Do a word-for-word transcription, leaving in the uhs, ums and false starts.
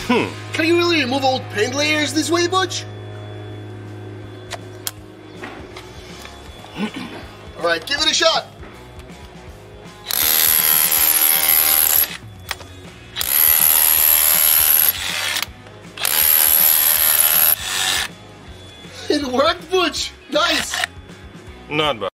Hmm. Can you really remove old paint layers this way, Butch? Alright, give it a shot. It worked, Butch. Nice. Not bad.